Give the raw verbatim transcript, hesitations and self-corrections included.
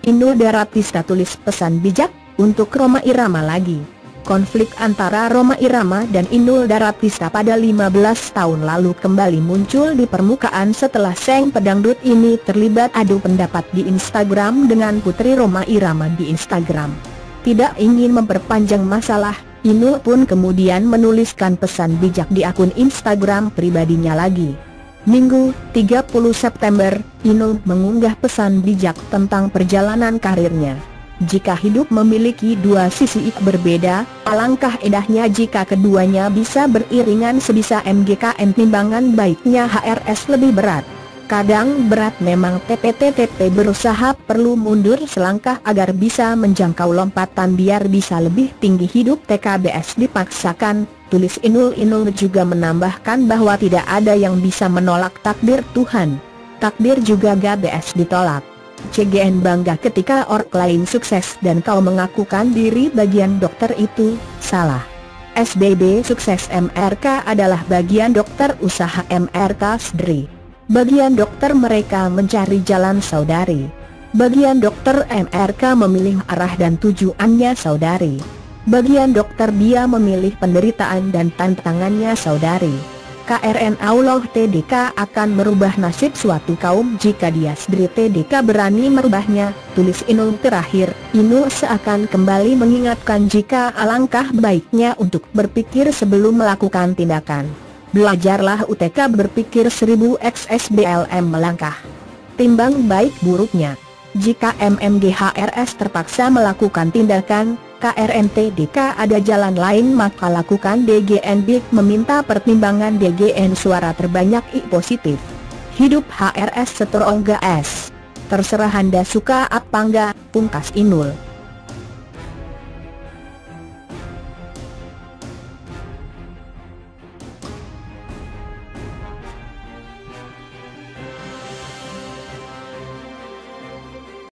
Inul Daratista tulis pesan bijak untuk Rhoma Irama lagi. Konflik antara Rhoma Irama dan Inul Daratista pada lima belas tahun lalu kembali muncul di permukaan setelah sang pedangdut ini terlibat adu pendapat di Instagram dengan putri Rhoma Irama di Instagram. Tidak ingin memperpanjang masalah, Inul pun kemudian menuliskan pesan bijak di akun Instagram pribadinya lagi. Minggu, tiga puluh September, Inul mengunggah pesan bijak tentang perjalanan karirnya. Jika hidup memiliki dua sisi berbeda, alangkah indahnya jika keduanya bisa beriringan sebisa M G K N. Timbangan baiknya H R S lebih berat. Kadang berat memang. T P T T P berusaha perlu mundur selangkah agar bisa menjangkau lompatan biar bisa lebih tinggi. Hidup T K B S dipaksakan, tulis Inul. Inul juga menambahkan bahwa tidak ada yang bisa menolak takdir Tuhan. Takdir juga G B S ditolak. C G N bangga ketika orang lain sukses dan kau mengakukan diri bagian dokter itu salah. S B B sukses, M R K adalah bagian dokter usaha M R K sendiri. Bagian dokter mereka mencari jalan saudari. Bagian dokter M R K memilih arah dan tujuannya saudari. Bagian dokter dia memilih penderitaan dan tantangannya saudari. K R N Allah T D K akan merubah nasib suatu kaum jika dia sendiri T D K berani merubahnya, tulis Inul. Terakhir, Inul seakan kembali mengingatkan jika alangkah baiknya untuk berpikir sebelum melakukan tindakan. Belajarlah U T K berpikir seribu x S B L M melangkah. Timbang baik buruknya. Jika M M G H R S terpaksa melakukan tindakan, K R N T D K ada jalan lain maka lakukan. D G N Big meminta pertimbangan D G N suara terbanyak I positif. Hidup H R S strong gas. Terserah Anda suka apa enggak, pungkas Inul.